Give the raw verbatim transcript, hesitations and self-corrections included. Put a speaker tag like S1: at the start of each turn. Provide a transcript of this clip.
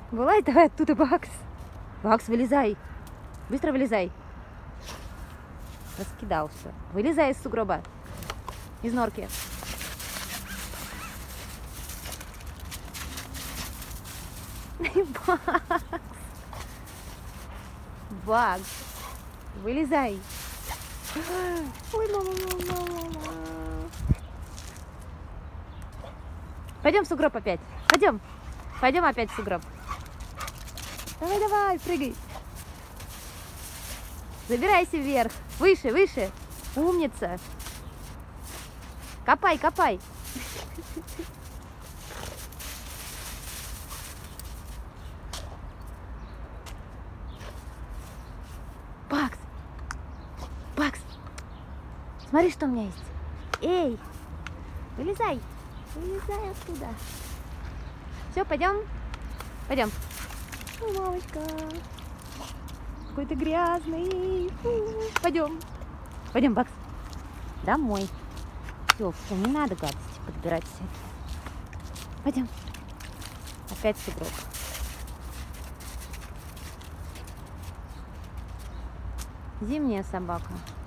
S1: Вылазь давай оттуда, Бакс. Бакс, вылезай. Быстро вылезай. Раскидался. Вылезай из сугроба. Из норки. Бакс. Бакс. Вылезай. Ой, мама, мама, мама. Пойдем в сугроб опять. Пойдем. Пойдем опять в сугроб. Давай, давай, прыгай. Забирайся вверх. Выше, выше. Умница. Копай, копай. Бакс. Бакс. Смотри, что у меня есть. Эй, вылезай. Вылезай оттуда. Все, пойдем. Пойдем. Ой, мамочка. Какой ты грязный. Пойдем. Пойдем, Бакс. Домой. Все, все, не надо гадости подбирать всякие. Пойдем. Опять сугроб. Зимняя собака.